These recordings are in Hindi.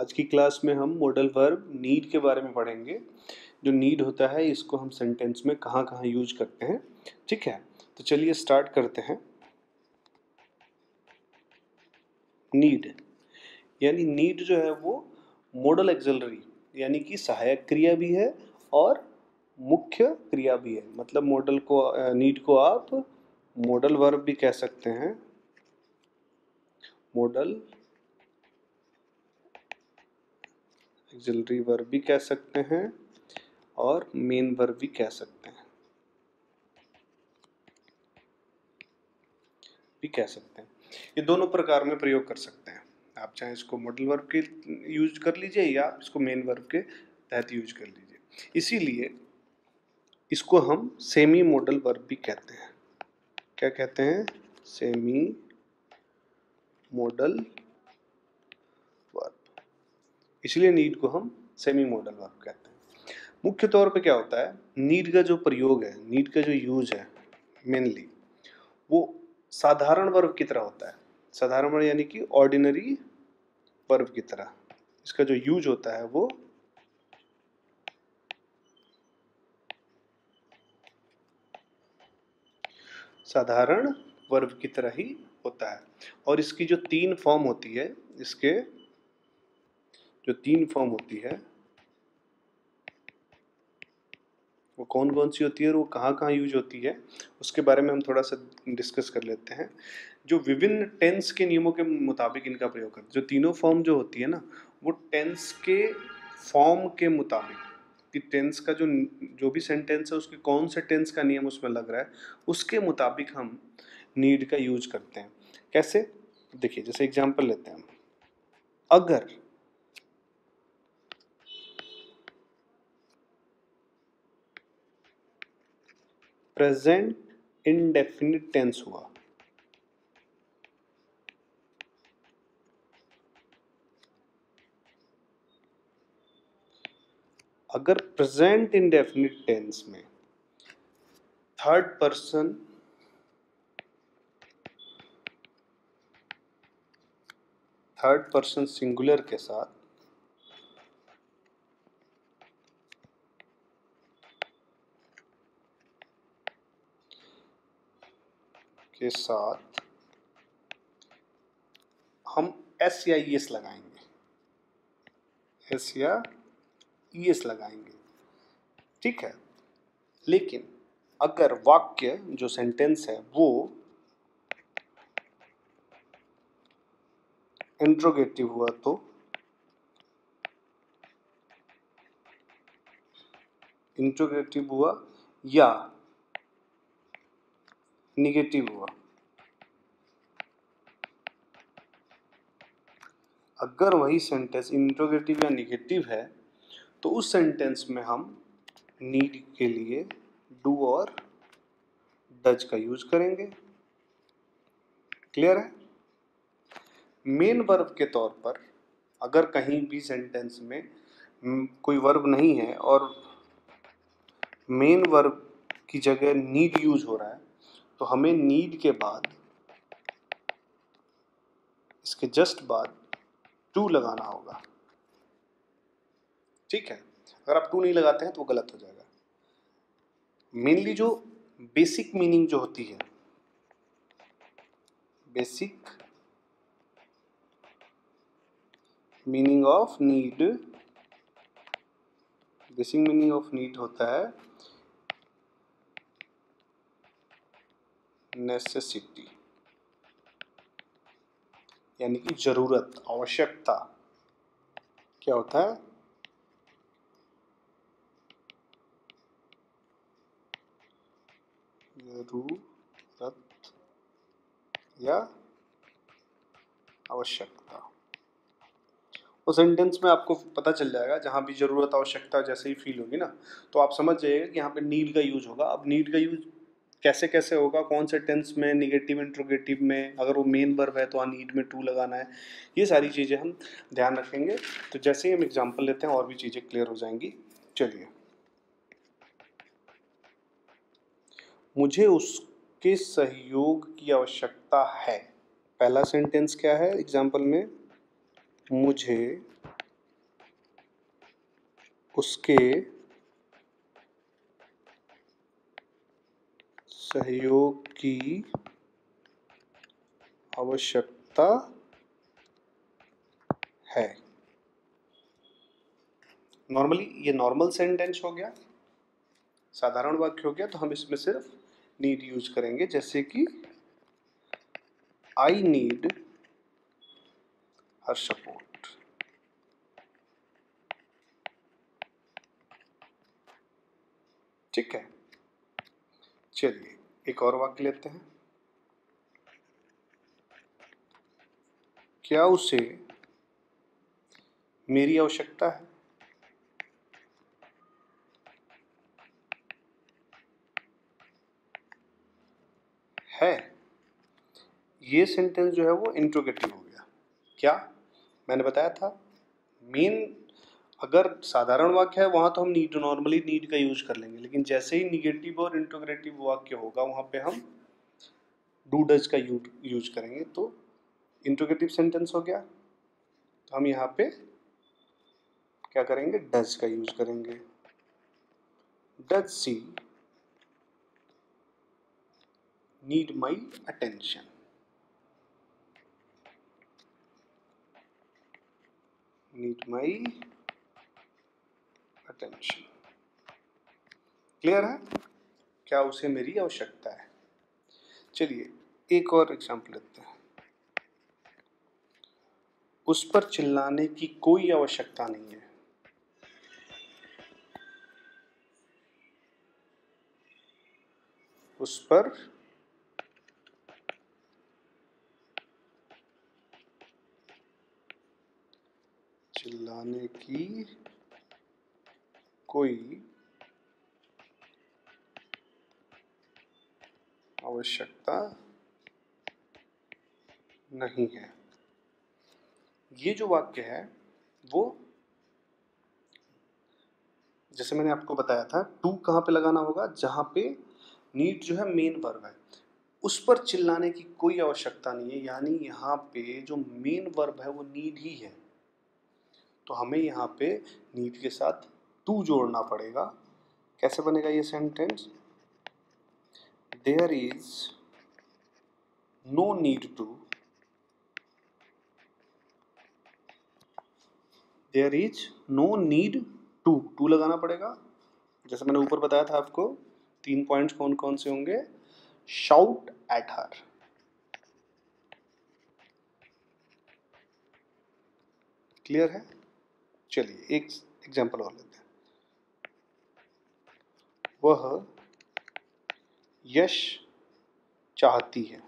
आज की क्लास में हम मॉडल वर्ब नीड के बारे में पढ़ेंगे। जो नीड होता है इसको हम सेंटेंस में कहाँ कहाँ यूज करते हैं, ठीक है। तो चलिए स्टार्ट करते हैं। नीड यानी नीड जो है वो मॉडल एक्सिलरी यानी कि सहायक क्रिया भी है और मुख्य क्रिया भी है। मतलब मॉडल को नीड को आप मॉडल वर्ब भी कह सकते हैं, मॉडल एक्सिलरी वर्ब भी कह सकते हैं और मेन वर्ब भी कह सकते हैं, ये दोनों प्रकार में प्रयोग कर सकते हैं। आप चाहे इसको मॉडल वर्ब के यूज कर लीजिए या आप इसको मेन वर्ब के तहत यूज कर लीजिए। इसीलिए इसको हम सेमी मॉडल वर्ब भी कहते हैं। क्या कहते हैं? Semi modal verb. इसलिए नीड को हम सेमी मॉडल वर्ब कहते हैं। मुख्य तौर पे क्या होता है, नीड का जो प्रयोग है, नीड का जो यूज है मेनली वो साधारण वर्ब की तरह होता है। साधारण वर्ब यानी कि ऑर्डिनरी वर्ब की तरह इसका जो यूज होता है वो साधारण वर्ब की तरह ही होता है। और इसकी जो तीन फॉर्म होती है, इसके जो तीन फॉर्म होती है वो कौन कौन सी होती है और वो कहाँ कहाँ यूज होती है, उसके बारे में हम थोड़ा सा डिस्कस कर लेते हैं। जो विभिन्न टेंस के नियमों के मुताबिक इनका प्रयोग करते हैं। जो तीनों फॉर्म जो होती है ना, वो टेंस के फॉर्म के मुताबिक कि टेंस का जो जो भी सेंटेंस है उसके कौन से टेंस का नियम उसमें लग रहा है उसके मुताबिक हम नीड का यूज करते हैं। कैसे? देखिए, जैसे एग्जांपल लेते हैं हम। अगर प्रेजेंट इंडेफिनिट टेंस हुआ, अगर प्रेजेंट इंडेफिनिट टेंस में थर्ड पर्सन सिंगुलर के साथ हम एस या ई एस लगाएंगे, एस या ई एस लगाएंगे, ठीक है। लेकिन अगर वाक्य जो सेंटेंस है वो इंट्रोगेटिव हुआ तो इंट्रोगेटिव हुआ या निगेटिव हुआ, अगर वही सेंटेंस इंट्रोगेटिव या निगेटिव है तो उस सेंटेंस में हम नीड के लिए डू और डज का यूज करेंगे। क्लियर है? मेन वर्ब के तौर पर अगर कहीं भी सेंटेंस में कोई वर्ब नहीं है और मेन वर्ब की जगह नीड यूज हो रहा है तो हमें नीड के बाद, इसके जस्ट बाद टू लगाना होगा, ठीक है। अगर आप टू नहीं लगाते हैं तो वो गलत हो जाएगा। मेनली जो बेसिक मीनिंग जो होती है, basic meaning of need, basic meaning of need होता है नेसेसिटी यानी कि जरूरत, आवश्यकता। क्या होता है? जरूरत या आवश्यकता। उस सेंटेंस में आपको पता चल जाएगा, जहाँ भी जरूरत आवश्यकता जैसे ही फील होगी ना तो आप समझ जाइएगा कि यहाँ पे नीड का यूज होगा। अब नीड का यूज कैसे कैसे होगा, कौन से टेंस में, निगेटिव इंट्रोगेटिव में, अगर वो मेन वर्ब है तो नीड में टू लगाना है, ये सारी चीज़ें हम ध्यान रखेंगे। तो जैसे ही हम एग्जाम्पल लेते हैं और भी चीज़ें क्लियर हो जाएंगी। चलिए, मुझे उसके सहयोग की आवश्यकता है। पहला सेंटेंस क्या है एग्जाम्पल में? मुझे उसके सहयोग की आवश्यकता है। नॉर्मली ये नॉर्मल सेंटेंस हो गया, साधारण वाक्य हो गया, तो हम इसमें सिर्फ नीड यूज करेंगे, जैसे कि आई नीड हर सपोर्ट। ठीक है, चलिए एक और वाक्य लेते हैं। क्या उसे मेरी आवश्यकता है? है। ये सेंटेंस जो है वो इंट्रोगेटिव हो गया। क्या मैंने बताया था, मेन अगर साधारण वाक्य है वहां तो हम नीड नॉर्मली नीड का यूज कर लेंगे, लेकिन जैसे ही निगेटिव और इंट्रोगेटिव वाक्य होगा वहां पे हम डू डज का यूज करेंगे। तो इंट्रोगेटिव सेंटेंस हो गया, तो हम यहाँ पे क्या करेंगे, डज का यूज करेंगे। Does she need my attention? Need my attention. Clear है? क्या उसे मेरी आवश्यकता है? चलिए एक और एग्जाम्पल लेते हैं। उस पर चिल्लाने की कोई आवश्यकता नहीं है। उस पर चिल्लाने की कोई आवश्यकता नहीं है। ये जो वाक्य है वो जैसे मैंने आपको बताया था, टू कहाँ पे लगाना होगा, जहाँ पे नीड जो है मेन वर्ब है। उस पर चिल्लाने की कोई आवश्यकता नहीं है, यानी यहाँ पे जो मेन वर्ब है वो नीड ही है, तो हमें यहाँ पे नीड के साथ टू जोड़ना पड़ेगा। कैसे बनेगा ये sentence? There is no need to, there is no need to, to लगाना पड़ेगा। जैसे मैंने ऊपर बताया था आपको 3 पॉइंट्स कौन कौन से होंगे। शाउट एट हर, क्लियर है? चलिए एक एग्जांपल और लेते हैं। वह यश चाहती है।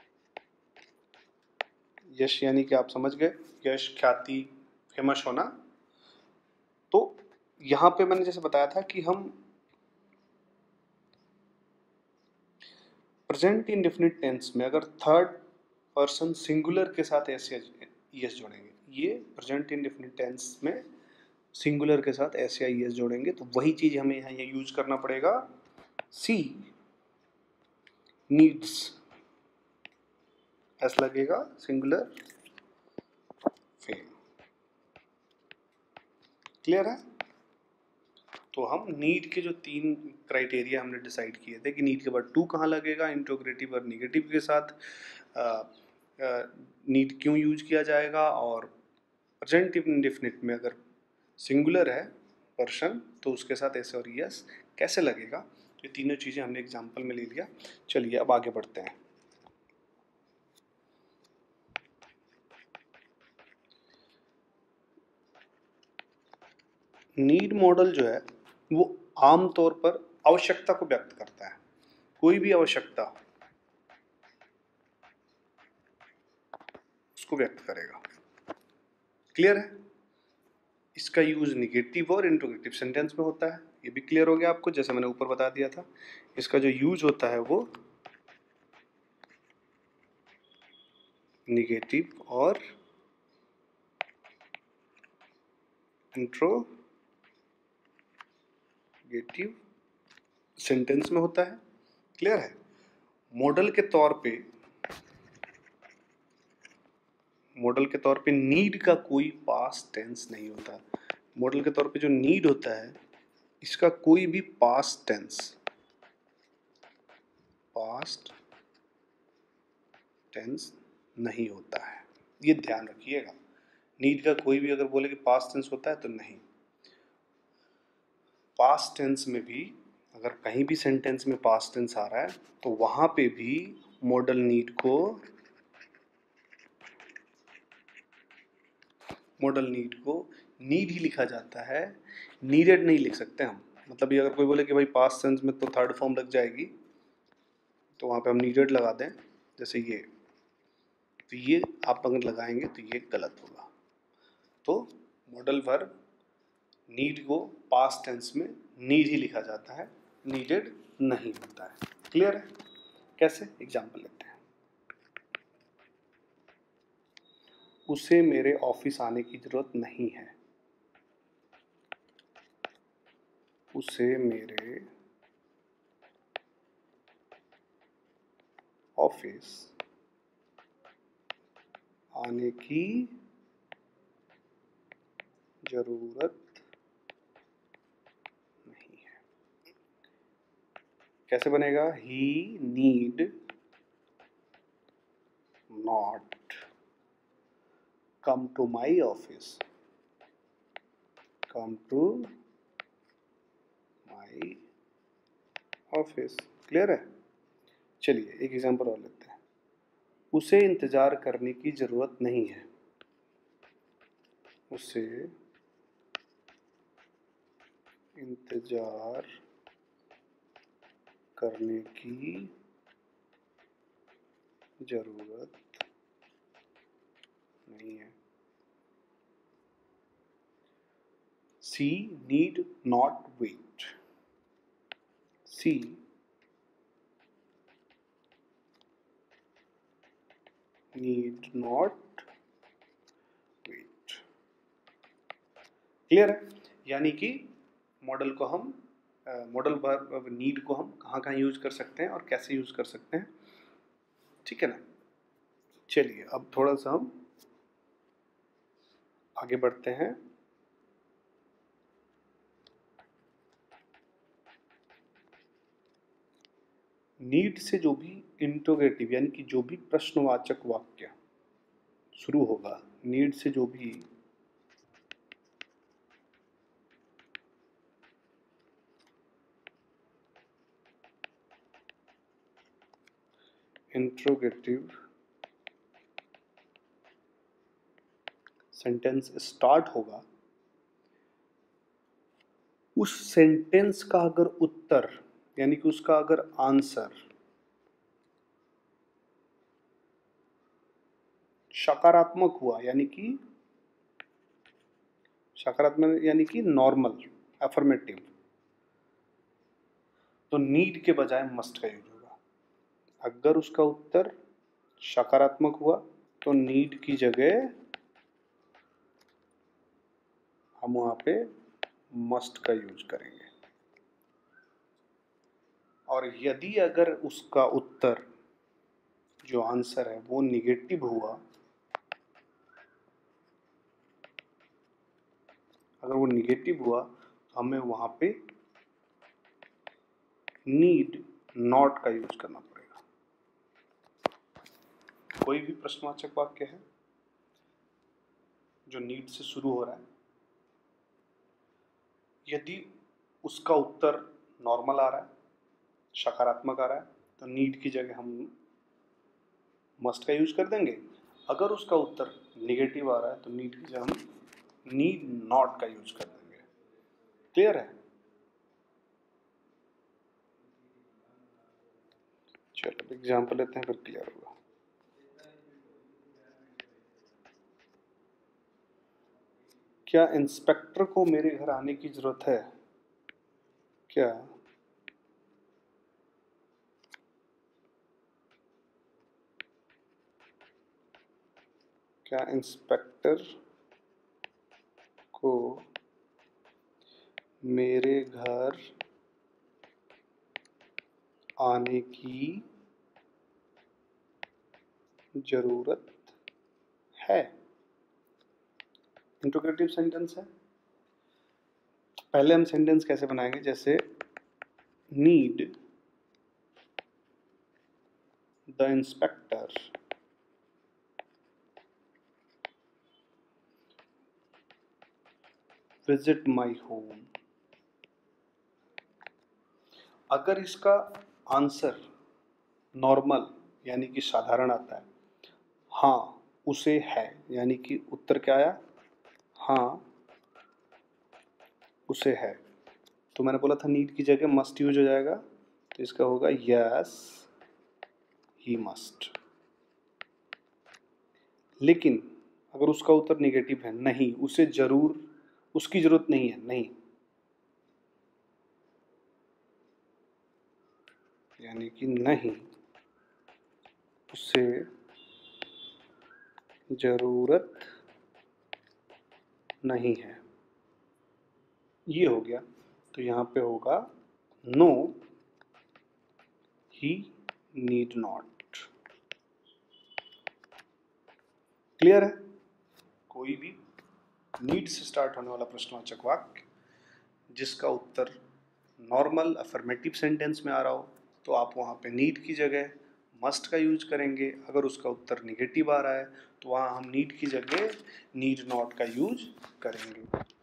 यश यानी कि आप समझ गए, यश, ख्याति, फेमस होना। तो यहां पे मैंने जैसे बताया था कि हम प्रेजेंट इंडेफिनिट टेंस में अगर थर्ड पर्सन सिंगुलर के साथ एस एस जोड़ेंगे, ये प्रेजेंट इंडेफिनिट टेंस में सिंगुलर के साथ एस या एस जोड़ेंगे, तो वही चीज हमें यहाँ ये यूज करना पड़ेगा। सी नीड्स, एस लगेगा, सिंगुलर फेम। क्लियर है? तो हम नीड के जो 3 क्राइटेरिया हमने डिसाइड किए थे कि नीड के बाद टू कहाँ लगेगा, इंट्रोगेटिव और निगेटिव के साथ नीड क्यों यूज किया जाएगा, और प्रेजेंट इंडेफिनिट में अगर सिंगुलर है पर्सन तो उसके साथ एस और यस कैसे लगेगा। तो ये तीनों चीज़ें हमने एग्जाम्पल में ले लिया। चलिए अब आगे बढ़ते हैं। नीड मॉडल जो है वो आमतौर पर आवश्यकता को व्यक्त करता है। कोई भी आवश्यकता उसको व्यक्त करेगा। क्लियर है? इसका यूज निगेटिव और इंट्रोगेटिव सेंटेंस में होता है, ये भी क्लियर हो गया आपको, जैसे मैंने ऊपर बता दिया था। इसका जो यूज होता है वो निगेटिव और इंट्रोगेटिव सेंटेंस में होता है। क्लियर है? मॉडल के तौर पे नीड का कोई पास्ट टेंस नहीं होता। मॉडल के तौर पे जो नीड होता है, इसका कोई भी पास्ट टेंस नहीं होता है, ये ध्यान रखिएगा। नीड का कोई भी अगर बोले कि पास्ट टेंस होता है तो नहीं। पास्ट टेंस में भी अगर कहीं भी सेंटेंस में पास्ट टेंस आ रहा है तो वहां पे भी मॉडल नीड को नीड ही लिखा जाता है, नीडेड नहीं लिख सकते हम। मतलब ये अगर कोई बोले कि भाई पास्ट टेंस में तो थर्ड फॉर्म लग जाएगी, तो वहां पे हम नीडेड लगा दें, जैसे ये, तो ये आप अगर लगाएंगे तो ये गलत होगा। तो मॉडल वर्ब नीड को पास्ट टेंस में नीड ही लिखा जाता है, नीडेड नहीं होता है। क्लियर है? कैसे? एग्जाम्पल लेते हैं। उसे मेरे ऑफिस आने की जरूरत नहीं है। उसे मेरे ऑफिस आने की जरूरत नहीं है। कैसे बनेगा? He need not come to my office, come to my office. Clear है? चलिए एक एग्जांपल और लेते हैं। उसे इंतजार करने की जरूरत नहीं है। उसे इंतजार करने की जरूरत नहीं है। She need not wait. She need not wait. Clear है? यानी कि मॉडल को हम मॉडल वर्ब नीड को हम कहाँ कहाँ यूज कर सकते हैं और कैसे यूज कर सकते हैं। ठीक है ना? चलिए अब थोड़ा सा हम आगे बढ़ते हैं। नीड से जो भी इंट्रोगेटिव यानी कि जो भी प्रश्नवाचक वाक्य शुरू होगा, नीड से जो भी इंट्रोगेटिव सेंटेंस स्टार्ट होगा, उस सेंटेंस का अगर उत्तर यानी कि उसका अगर आंसर सकारात्मक हुआ, यानी कि सकारात्मक यानी कि नॉर्मल, अफर्मेटिव, तो नीड के बजाय मस्ट का यूज होगा। अगर उसका उत्तर सकारात्मक हुआ तो नीड की जगह हम वहां पे मस्ट का यूज करेंगे। और यदि अगर उसका उत्तर जो आंसर है वो निगेटिव हुआ, अगर वो निगेटिव हुआ तो हमें वहां पे नीड नॉट का यूज करना पड़ेगा। कोई भी प्रश्नवाचक वाक्य है जो नीड से शुरू हो रहा है, यदि उसका उत्तर नॉर्मल आ रहा है, सकारात्मक आ रहा है, तो नीड की जगह हम मस्ट का यूज कर देंगे। अगर उसका उत्तर निगेटिव आ रहा है तो नीड की जगह हम नीड नॉट का यूज कर देंगे। क्लियर है? चलो एग्जाम्पल लेते हैं, फिर क्लियर होगा। क्या इंस्पेक्टर को मेरे घर आने की जरूरत है? क्या क्या इंस्पेक्टर को मेरे घर आने की जरूरत है? इंट्रोगेटिव सेंटेंस है, पहले हम सेंटेंस कैसे बनाएंगे, जैसे need the inspector visit my home. अगर इसका आंसर नॉर्मल यानी कि साधारण आता है, हाँ उसे है, यानी कि उत्तर क्या आया, हाँ उसे है, तो मैंने बोला था नीड की जगह मस्ट यूज हो जाएगा, तो इसका होगा यस ही मस्ट। लेकिन अगर उसका उत्तर निगेटिव है, नहीं उसे जरूर, उसकी जरूरत नहीं है, नहीं, यानी कि नहीं उसे जरूरत नहीं है, ये हो गया, तो यहाँ पे होगा no he need not. Clear है? कोई भी नीड से स्टार्ट होने वाला प्रश्नवाचक वाक्य जिसका उत्तर नॉर्मल अफर्मेटिव सेंटेंस में आ रहा हो, तो आप वहाँ पे नीड की जगह मस्ट का यूज करेंगे। अगर उसका उत्तर निगेटिव आ रहा है तो वहाँ हम नीड की जगह नीड नॉट का यूज करेंगे।